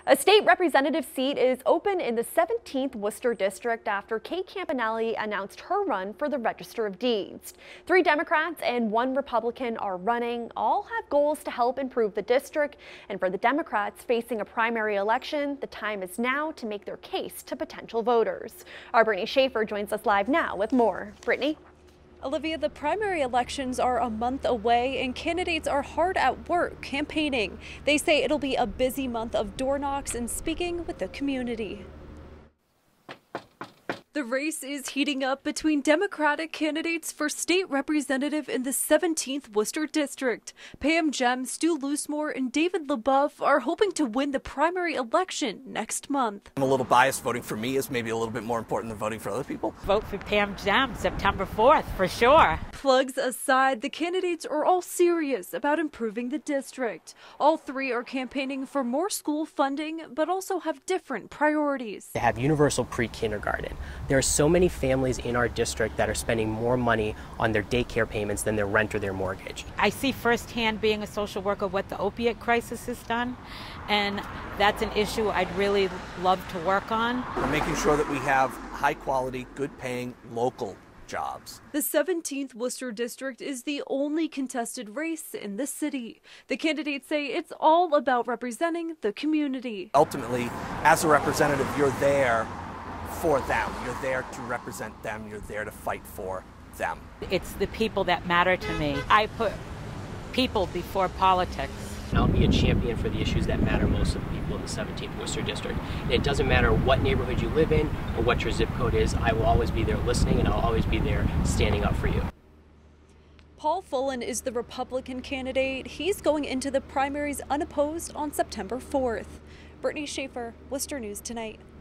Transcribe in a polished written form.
A state representative seat is open in the 17th Worcester District after Kate Campanelli announced her run for the Register of Deeds. 3 Democrats and 1 Republican are running. All have goals to help improve the district. And for the Democrats facing a primary election, the time is now to make their case to potential voters. Our Brittany Schaefer joins us live now with more. Brittany? Olivia, the primary elections are a month away and candidates are hard at work campaigning. They say it'll be a busy month of door knocks and speaking with the community. The race is heating up between Democratic candidates for state representative in the 17th Worcester District. Pam Jem, Stu Loosemore, and David LeBeouf are hoping to win the primary election next month. I'm a little biased. Voting for me is maybe a little bit more important than voting for other people. Vote for Pam Jem September 4th for sure. Plugs aside, the candidates are all serious about improving the district. All 3 are campaigning for more school funding, but also have different priorities. They have universal pre-kindergarten. There are so many families in our district that are spending more money on their daycare payments than their rent or their mortgage. I see firsthand, being a social worker, what the opiate crisis has done, and that's an issue I'd really love to work on. We're making sure that we have high quality, good paying, local jobs. The 17th Worcester District is the only contested race in the city. The candidates say it's all about representing the community. Ultimately, as a representative, you're there for them. You're there to represent them. You're there to fight for them. It's the people that matter to me. I put people before politics. I'll be a champion for the issues that matter most to the people in the 17th Worcester District. And it doesn't matter what neighborhood you live in or what your zip code is, I will always be there listening and I'll always be there standing up for you. Paul Fullen is the Republican candidate. He's going into the primaries unopposed on September 4th. Brittany Schaefer, Worcester News Tonight.